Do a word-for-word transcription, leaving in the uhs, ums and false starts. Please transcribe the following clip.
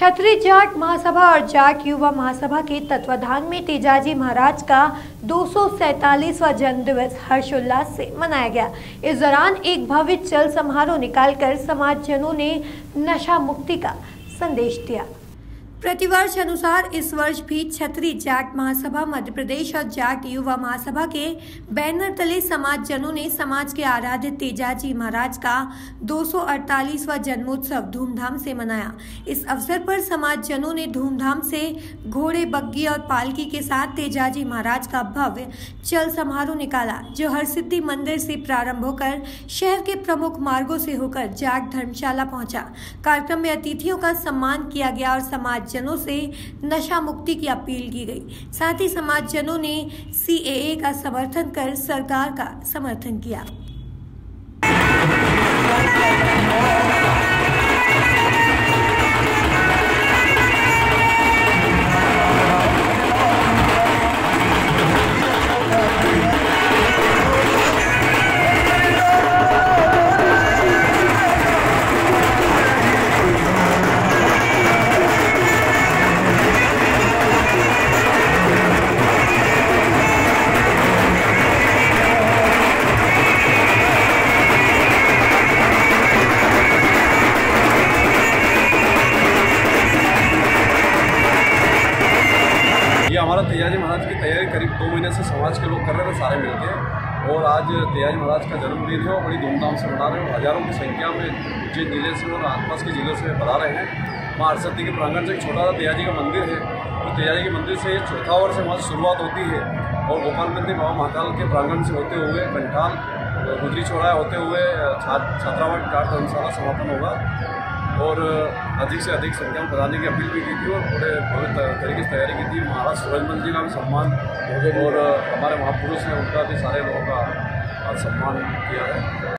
छतरी जाट महासभा और जाट युवा महासभा के तत्वाधान में तेजाजी महाराज का दो सौ सैतालीसवां जन्म दिवस हर्षोल्लास से मनाया गया। इस दौरान एक भव्य चल समारोह निकालकर समाजजनों ने नशा मुक्ति का संदेश दिया। प्रतिवर्ष अनुसार इस वर्ष भी छतरी जाट महासभा मध्य प्रदेश और जाट युवा महासभा के बैनर तले समाजजनों ने समाज के आराध्य तेजाजी महाराज का दो सौ अड़तालीसवां जन्मोत्सव धूमधाम से मनाया। इस अवसर पर समाजजनों ने धूमधाम से घोड़े, बग्गी और पालकी के साथ तेजाजी महाराज का भव्य चल समारोह निकाला, जो हरसिद्धि मंदिर से प्रारंभ होकर शहर के प्रमुख मार्गों से होकर जाट धर्मशाला पहुंचा। कार्यक्रम में अतिथियों का सम्मान किया गया और समाज जनों से नशा मुक्ति की अपील की गई। साथ ही समाजजनों ने सी ए ए का समर्थन कर सरकार का समर्थन किया। ये हमारा तेजाजी महाराज की तैयारी करीब दो महीने से समाज के लोग कर रहे थे सारे मिलके, और आज तेजाजी महाराज का जन्मदिन है और बड़ी धूमधाम से मना रहे हो। हजारों की संख्या में उज्जैन जिले से और आसपास के जिलों से बता रहे हैं। माँ हरसिद्धि के प्रांगण से एक छोटा सा तेजाजी का मंदिर है, तो तेजाजी के मंदिर से चौथा वर्ष से वहाँ से शुरुआत होती है और गोपाल मंदिर बाबा महाकाल के प्रांगण से होते हुए कंठाल गुजरी चौराहा होते हुए छात्रावास जाट धर्मशाला समापन होगा। और अधिक से अधिक संख्या में बताने की अपील भी की थी और पूरे पूरे तरीके से तैयारी की थी। महाराज सूरजमल जी का भी सम्मान और हमारे महापुरुष हैं, उनका भी सारे लोगों का सम्मान किया है।